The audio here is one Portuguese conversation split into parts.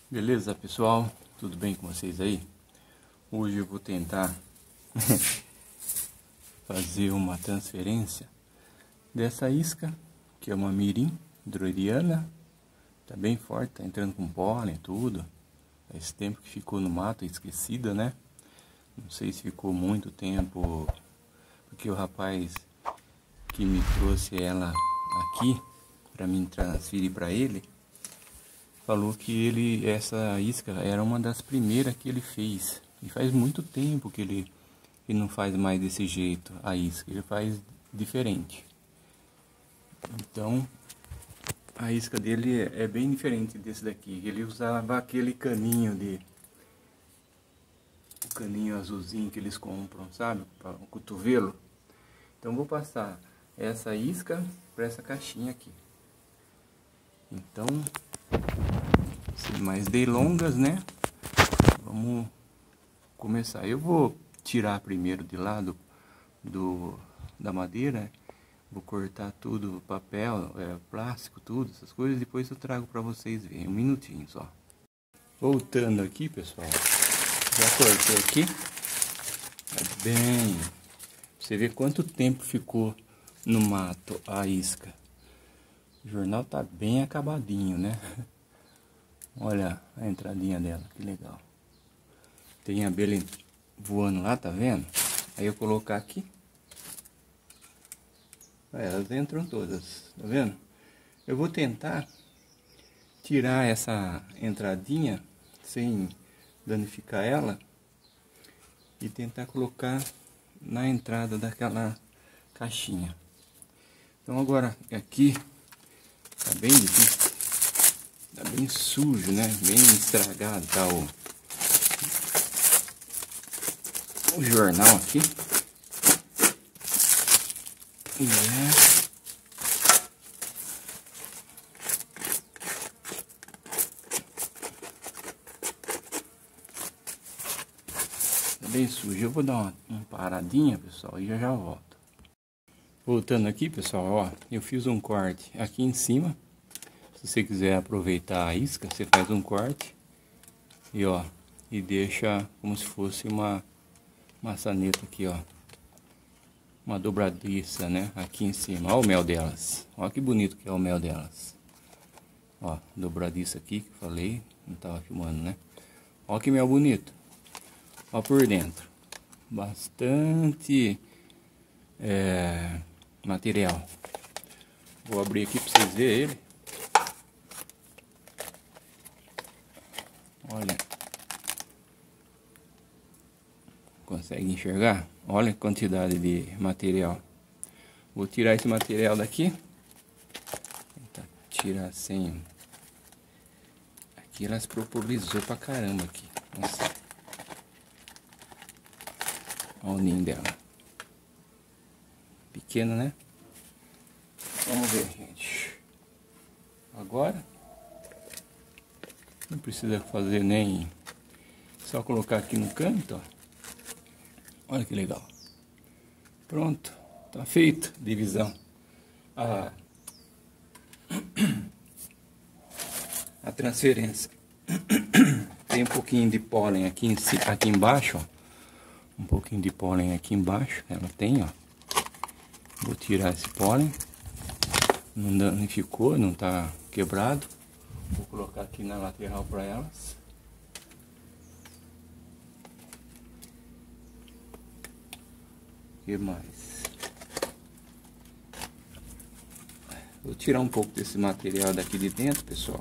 Beleza, pessoal? Tudo bem com vocês aí? Hoje eu vou tentar fazer uma transferência dessa isca, que é uma mirim droriana. Tá bem forte, tá entrando com pólen e tudo. Faz tempo que ficou no mato, esquecida, né? Não sei se ficou muito tempo, porque o rapaz que me trouxe ela aqui para mim transferir para ele, falou que essa isca era uma das primeiras que ele fez. E faz muito tempo que ele não faz mais desse jeito a isca, ele faz diferente. Então, a isca dele é bem diferente desse daqui. Ele usava aquele caninho o caninho azulzinho que eles compram, sabe? Para o cotovelo. Então, vou passar essa isca para essa caixinha aqui. Então, sem mais delongas, né? Vamos começar. Eu vou tirar primeiro de lá da madeira. Vou cortar tudo, papel, plástico, tudo, essas coisas. Depois eu trago para vocês verem. Um minutinho só. Voltando aqui, pessoal. Já cortei aqui. Tá bem. Você vê quanto tempo ficou no mato a isca. O jornal tá bem acabadinho, né? Olha a entradinha dela, que legal. Tem abelha voando lá, tá vendo? Aí eu colocar aqui. Elas entram todas, tá vendo? Eu vou tentar tirar essa entradinha sem danificar ela e tentar colocar na entrada daquela caixinha. Então agora aqui tá bem difícil. Tá bem sujo, né? Bem estragado tá o jornal aqui. Tá bem sujo. Eu vou dar uma paradinha, pessoal, e já volto. Voltando aqui, pessoal, ó, eu fiz um corte aqui em cima. Se você quiser aproveitar a isca, você faz um corte e ó, e deixa como se fosse uma maçaneta aqui, ó, uma dobradiça, né, aqui em cima. Ó o mel delas, ó que bonito que é o mel delas, ó, dobradiça aqui que eu falei, não tava filmando, né? Ó que mel bonito, ó por dentro, bastante material. Vou abrir aqui para vocês verem ele. Olha, consegue enxergar? Olha a quantidade de material. Vou tirar esse material daqui. Tentar tirar sem. Aqui ela se propolizou pra caramba aqui. Nossa. Olha o ninho dela. Pequeno, né? Vamos ver, gente. Agora. Não precisa fazer nem... Só colocar aqui no canto, ó. Olha que legal. Pronto. Tá feito. Divisão. A transferência. Tem um pouquinho de pólen aqui, aqui embaixo, ó. Um pouquinho de pólen aqui embaixo. Ela tem, ó. Vou tirar esse pólen. Não danificou, não tá quebrado. Vou colocar aqui na lateral para elas. O que mais? Vou tirar um pouco desse material daqui de dentro, pessoal.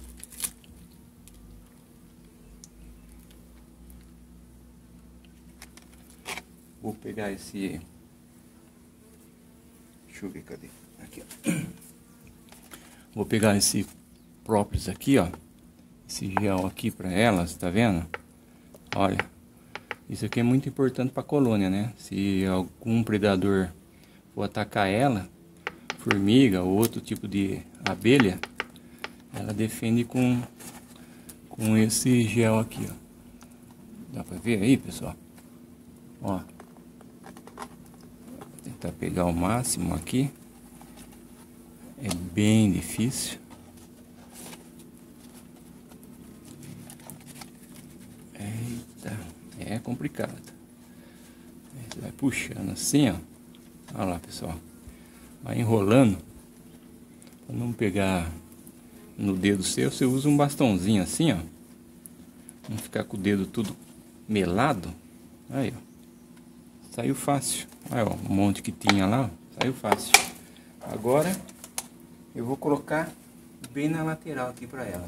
Vou pegar esse... Deixa eu ver, cadê? Aqui, ó. Vou pegar esse própolis aqui, ó, esse gel aqui para elas, tá vendo? Olha, isso aqui é muito importante para a colônia, né? Se algum predador for atacar ela, formiga ou outro tipo de abelha, ela defende com esse gel aqui, ó. Dá para ver aí, pessoal? Ó, vou tentar pegar o máximo aqui. É bem difícil. Eita, é complicado. Você vai puxando assim, ó. Olha lá, pessoal. Vai enrolando. Pra não pegar no dedo seu, você usa um bastãozinho assim, ó. Não ficar com o dedo tudo melado. Aí, ó. Saiu fácil. Olha, ó, um monte que tinha lá, ó. Saiu fácil. Agora eu vou colocar bem na lateral aqui para elas.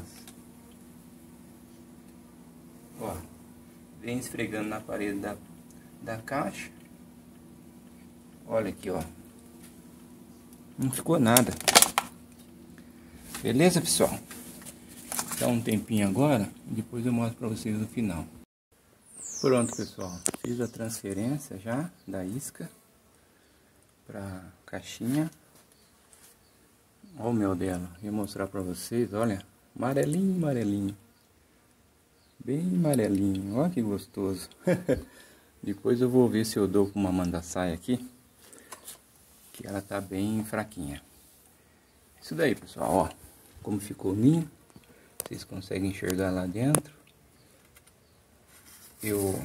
Ó, vem esfregando na parede da caixa. Olha aqui, ó. Não ficou nada. Beleza, pessoal? Dá um tempinho agora e depois eu mostro para vocês no final. Pronto, pessoal. Fiz a transferência já da isca para caixinha. Olha o mel dela. Vou mostrar para vocês, olha. Amarelinho, amarelinho. Bem amarelinho. Olha que gostoso. Depois eu vou ver se eu dou com uma mandaçaia aqui. Que ela tá bem fraquinha. Isso daí, pessoal, ó. Como ficou o ninho. Vocês conseguem enxergar lá dentro. Eu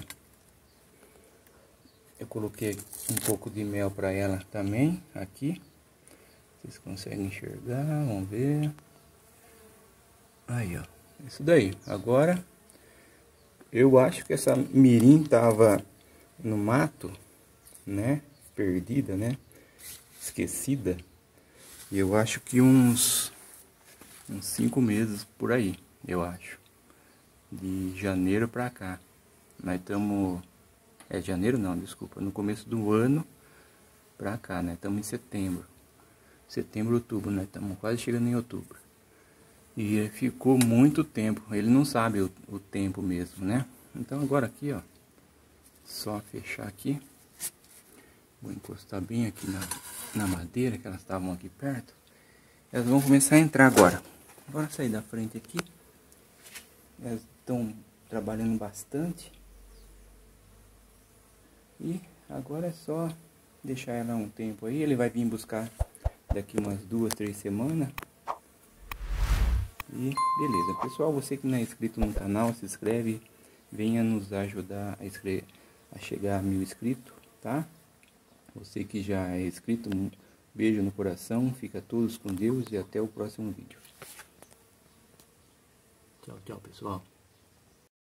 coloquei um pouco de mel para ela também, aqui. Vocês conseguem enxergar, vamos ver. Aí, ó. Isso daí. Agora, eu acho que essa mirim tava no mato, né? Perdida, né? Esquecida. E eu acho que uns 5 meses por aí, eu acho. De janeiro pra cá. Nós estamos... janeiro não, desculpa. No começo do ano pra cá, né? Estamos em setembro. Setembro, outubro, né? Estamos quase chegando em outubro. E ficou muito tempo. Ele não sabe o tempo mesmo, né? Então agora aqui, ó. Só fechar aqui. Vou encostar bem aqui na madeira, que elas estavam aqui perto. Elas vão começar a entrar agora. Bora sair da frente aqui. Elas estão trabalhando bastante. E agora é só deixar ela um tempo aí. Ele vai vir buscar daqui umas 2, 3 semanas. E beleza. Pessoal, você que não é inscrito no canal, se inscreve. Venha nos ajudar a chegar a 1000 inscritos, tá? Você que já é inscrito, um beijo no coração. Fica todos com Deus e até o próximo vídeo. Tchau, tchau, pessoal.